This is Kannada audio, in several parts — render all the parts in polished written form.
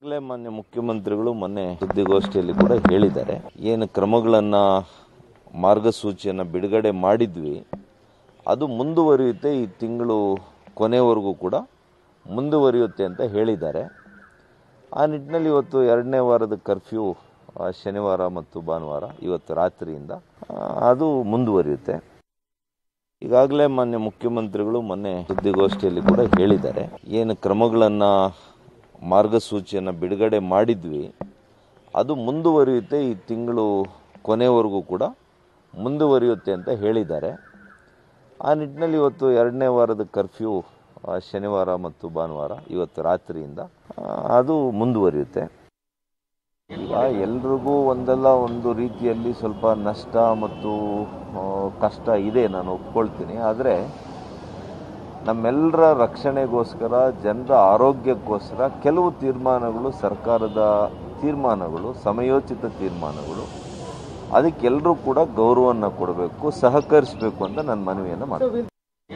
ಮಾನ್ಯ ಮುಖ್ಯಮಂತ್ರಿಗಳು ಮೊನ್ನೆ ಸುದ್ದಿಗೋಷ್ಠಿಯಲ್ಲಿ ಕೂಡ ಹೇಳಿದ್ದಾರೆ, ಏನು ಕ್ರಮಗಳನ್ನು ಮಾರ್ಗಸೂಚಿಯನ್ನು ಬಿಡುಗಡೆ ಮಾಡಿದ್ವಿ ಅದು ಮುಂದುವರಿಯುತ್ತೆ, ಈ ತಿಂಗಳು ಕೊನೆವರೆಗೂ ಕೂಡ ಮುಂದುವರಿಯುತ್ತೆ ಅಂತ ಹೇಳಿದ್ದಾರೆ. ಆ ನಿಟ್ಟಿನಲ್ಲಿ ಇವತ್ತು 2ನೇ ವಾರದ ಕರ್ಫ್ಯೂ ಶನಿವಾರ ಮತ್ತು ಭಾನುವಾರ ಇವತ್ತು ರಾತ್ರಿಯಿಂದ ಅದು ಮುಂದುವರಿಯುತ್ತೆ. ಈಗಾಗಲೇ ಮಾನ್ಯ ಮುಖ್ಯಮಂತ್ರಿಗಳು ಮೊನ್ನೆ ಸುದ್ದಿಗೋಷ್ಠಿಯಲ್ಲಿ ಕೂಡ ಹೇಳಿದ್ದಾರೆ, ಏನು ಕ್ರಮಗಳನ್ನು ಮಾರ್ಗಸೂಚಿಯನ್ನು ಬಿಡುಗಡೆ ಮಾಡಿದ್ವಿ ಅದು ಮುಂದುವರಿಯುತ್ತೆ, ಈ ತಿಂಗಳು ಕೊನೆವರೆಗೂ ಕೂಡ ಮುಂದುವರಿಯುತ್ತೆ ಅಂತ ಹೇಳಿದ್ದಾರೆ. ಆ ನಿಟ್ಟಿನಲ್ಲಿ ಇವತ್ತು 2ನೇ ವಾರದ ಕರ್ಫ್ಯೂ ಶನಿವಾರ ಮತ್ತು ಭಾನುವಾರ ಇವತ್ತು ರಾತ್ರಿಯಿಂದ ಅದು ಮುಂದುವರಿಯುತ್ತೆ. ಈಗ ಎಲ್ರಿಗೂ ಒಂದಲ್ಲ ಒಂದು ರೀತಿಯಲ್ಲಿ ಸ್ವಲ್ಪ ನಷ್ಟ ಮತ್ತು ಕಷ್ಟ ಇದೆ, ನಾನು ಒಪ್ಕೊಳ್ತೀನಿ. ಆದರೆ ನಮ್ಮೆಲ್ಲರ ರಕ್ಷಣೆಗೋಸ್ಕರ, ಜನರ ಆರೋಗ್ಯಕ್ಕೋಸ್ಕರ ಕೆಲವು ತೀರ್ಮಾನಗಳು, ಸರ್ಕಾರದ ತೀರ್ಮಾನಗಳು, ಸಮಯೋಚಿತ ತೀರ್ಮಾನಗಳು, ಅದಕ್ಕೆಲ್ಲರೂ ಕೂಡ ಗೌರವವನ್ನು ಕೊಡಬೇಕು, ಸಹಕರಿಸಬೇಕು ಅಂತ ನಾನು ಮನವಿಯನ್ನು ಮಾಡ್ತೀನಿ.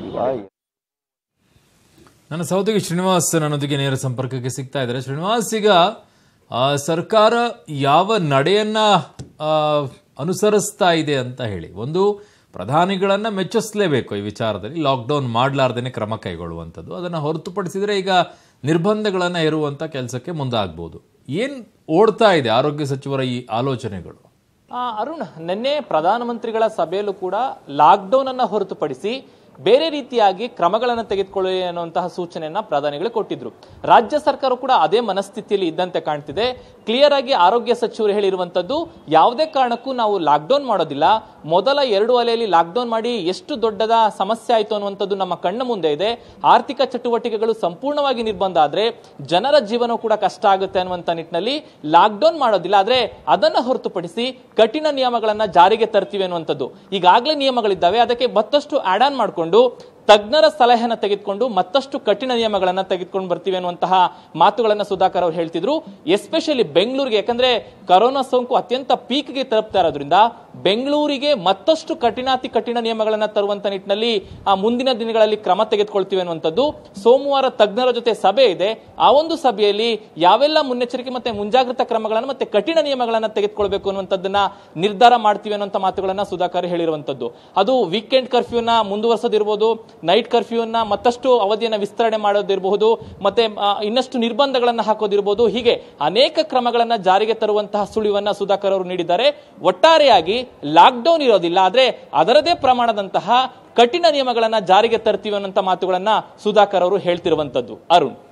ನನ್ನ ಸಹೋದರಿ ಶ್ರೀನಿವಾಸ್ ನನ್ನೊಂದಿಗೆ ನೇರ ಸಂಪರ್ಕಕ್ಕೆ ಸಿಗ್ತಾ ಇದ್ದಾರೆ. ಶ್ರೀನಿವಾಸ್, ಈಗ ಸರ್ಕಾರ ಯಾವ ನಡೆಯನ್ನ ಅನುಸರಿಸ್ತಾ ಇದೆ ಅಂತ ಹೇಳಿ, ಒಂದು ಪ್ರಧಾನಿಗಳನ್ನ ಮೆಚ್ಚಿಸಲೇಬೇಕು ಈ ವಿಚಾರದಲ್ಲಿ, ಲಾಕ್ಡೌನ್ ಮಾಡಲಾರ್ದೇನೆ ಕ್ರಮ ಕೈಗೊಳ್ಳುವಂಥದ್ದು. ಅದನ್ನು ಹೊರತುಪಡಿಸಿದರೆ ಈಗ ನಿರ್ಬಂಧಗಳನ್ನು ಹೇರುವಂಥ ಕೆಲಸಕ್ಕೆ ಮುಂದಾಗಬಹುದು. ಏನು ಓಡ್ತಾ ಇದೆ ಆರೋಗ್ಯ ಸಚಿವರ ಈ ಆಲೋಚನೆಗಳು? ಅರುಣ್, ನಿನ್ನೆ ಪ್ರಧಾನಮಂತ್ರಿಗಳ ಸಭೆಯಲ್ಲೂ ಕೂಡ ಲಾಕ್ಡೌನ್ ಅನ್ನ ಹೊರತುಪಡಿಸಿ ಬೇರೆ ರೀತಿಯಾಗಿ ಕ್ರಮಗಳನ್ನು ತೆಗೆದುಕೊಳ್ಳಿ ಅನ್ನುವಂತಹ ಸೂಚನೆಯನ್ನ ಪ್ರಧಾನಿಗಳು ಕೊಟ್ಟಿದ್ರು. ರಾಜ್ಯ ಸರ್ಕಾರ ಕೂಡ ಅದೇ ಮನಸ್ಥಿತಿಯಲ್ಲಿ ಇದ್ದಂತೆ ಕಾಣ್ತಿದೆ. ಕ್ಲಿಯರ್ ಆಗಿ ಆರೋಗ್ಯ ಸಚಿವರು ಹೇಳಿರುವಂತದ್ದು, ಯಾವುದೇ ಕಾರಣಕ್ಕೂ ನಾವು ಲಾಕ್ಡೌನ್ ಮಾಡೋದಿಲ್ಲ, ಮೊದಲ 2 ಅಲೆಯಲ್ಲಿ ಲಾಕ್ಡೌನ್ ಮಾಡಿ ಎಷ್ಟು ದೊಡ್ಡದ ಸಮಸ್ಯೆ ಆಯಿತು ಅನ್ನುವಂಥದ್ದು ನಮ್ಮ ಕಣ್ಣ ಮುಂದೆ ಇದೆ. ಆರ್ಥಿಕ ಚಟುವಟಿಕೆಗಳು ಸಂಪೂರ್ಣವಾಗಿ ನಿರ್ಬಂಧ ಆದ್ರೆ ಜನರ ಜೀವನ ಕೂಡ ಕಷ್ಟ ಆಗುತ್ತೆ ಅನ್ನುವಂಥ ನಿಟ್ಟಿನಲ್ಲಿ ಲಾಕ್ಡೌನ್ ಮಾಡೋದಿಲ್ಲ, ಆದ್ರೆ ಅದನ್ನ ಹೊರತುಪಡಿಸಿ ಕಠಿಣ ನಿಯಮಗಳನ್ನ ಜಾರಿಗೆ ತರ್ತೀವಿ ಅನ್ನುವಂಥದ್ದು. ಈಗಾಗಲೇ ನಿಯಮಗಳಿದ್ದಾವೆ, ಅದಕ್ಕೆ ಮತ್ತಷ್ಟು ಆಡ್ ಆನ್ ಮಾಡಿಕೊಂಡು ತಜ್ಞರ ಸಲಹೆಯನ್ನು ತೆಗೆದುಕೊಂಡು ಮತ್ತಷ್ಟು ಕಠಿಣ ನಿಯಮಗಳನ್ನು ತೆಗೆದುಕೊಂಡು ಬರ್ತೀವಿ ಅನ್ನುವಂತಹ ಮಾತುಗಳನ್ನ ಸುಧಾಕರ್ ಅವರು ಹೇಳ್ತಿದ್ರು. ಎಸ್ಪೆಷಲಿ ಬೆಂಗಳೂರಿಗೆ, ಯಾಕಂದ್ರೆ ಕೊರೋನಾ ಸೋಂಕು ಅತ್ಯಂತ ಪೀಕ್ಗೆ ತಲುಪ್ತಾ ಇರೋದ್ರಿಂದ ಬೆಂಗಳೂರಿಗೆ ಮತ್ತಷ್ಟು ಕಠಿಣಾತಿ ಕಠಿಣ ನಿಯಮಗಳನ್ನ ತರುವಂತ ನಿಟ್ಟಿನಲ್ಲಿ ಮುಂದಿನ ದಿನಗಳಲ್ಲಿ ಕ್ರಮ ತೆಗೆದುಕೊಳ್ತೀವಿ ಅನ್ನುವಂಥದ್ದು. ಸೋಮವಾರ ತಜ್ಞರ ಜೊತೆ ಸಭೆ ಇದೆ. ಆ ಒಂದು ಸಭೆಯಲ್ಲಿ ಯಾವೆಲ್ಲ ಮುನ್ನೆಚ್ಚರಿಕೆ ಮತ್ತೆ ಮುಂಜಾಗ್ರತಾ ಕ್ರಮಗಳನ್ನು ಮತ್ತೆ ಕಠಿಣ ನಿಯಮಗಳನ್ನ ತೆಗೆದುಕೊಳ್ಬೇಕು ಅನ್ನುವಂಥದ್ದನ್ನ ನಿರ್ಧಾರ ಮಾಡ್ತೀವಿ ಅನ್ನುವಂಥ ಮಾತುಗಳನ್ನ ಸುಧಾಕರ್ ಹೇಳಿರುವಂತದ್ದು. ಅದು ವೀಕೆಂಡ್ ಕರ್ಫ್ಯೂನ ಮುಂದುವರಿಸೋದಿರ್ಬೋದು, ನೈಟ್ ಕರ್ಫ್ಯೂನ ಮತ್ತಷ್ಟು ಅವಧಿಯನ್ನು ವಿಸ್ತರಣೆ ಮಾಡೋದಿರಬಹುದು, ಮತ್ತೆ ಇನ್ನಷ್ಟು ನಿರ್ಬಂಧಗಳನ್ನು ಹಾಕೋದಿರಬಹುದು. ಹೀಗೆ ಅನೇಕ ಕ್ರಮಗಳನ್ನ ಜಾರಿಗೆ ತರುವಂತಹ ಸುಳಿವನ್ನ ಸುಧಾಕರ್ ಅವರು ನೀಡಿದ್ದಾರೆ. ಒಟ್ಟಾರೆಯಾಗಿ ಲಾಕ್ಡೌನ್ ಇರೋದಿಲ್ಲ, ಆದ್ರೆ ಅದರದೇ ಪ್ರಮಾಣದಂತಹ ಕಠಿಣ ನಿಯಮಗಳನ್ನ ಜಾರಿಗೆ ತರ್ತೀವಿ ಅನ್ನುವಂಥ ಮಾತುಗಳನ್ನ ಸುಧಾಕರ್ ಅವರು ಹೇಳ್ತಿರುವಂತದ್ದು. ಅರುಣ್.